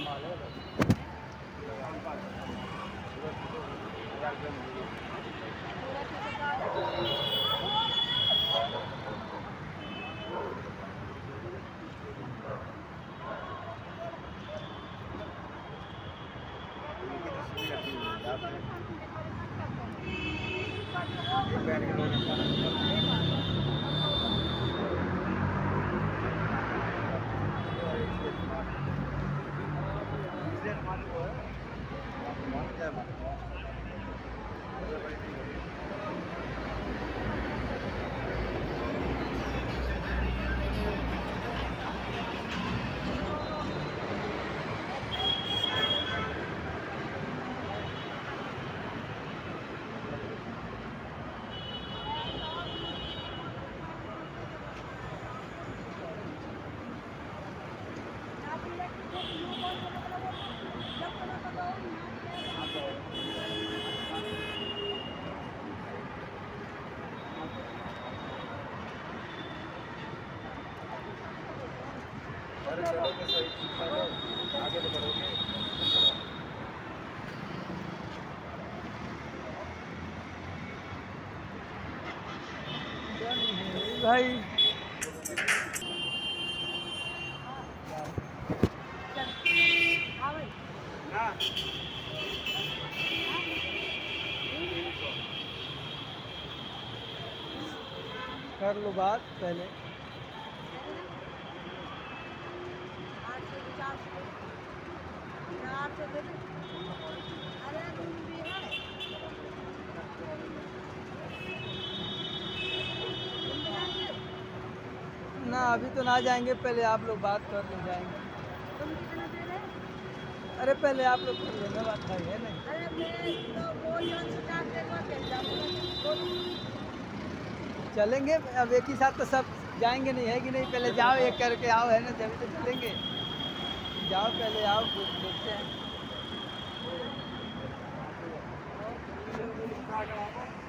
आगे तो बढ़ोगे भाई। कर लो बात पहले। ना अभी तो ना जाएंगे, पहले आप लोग बात कर ले जाएंगे। अरे पहले आप लोग कर लेना बात, भाई है नहीं। चलेंगे अब एक ही साथ तो सब जाएंगे नहीं, है कि नहीं? पहले जाओ, एक करके आओ, है ना, जब तो चलेंगे। जाओ पहले आओ, देखते हैं।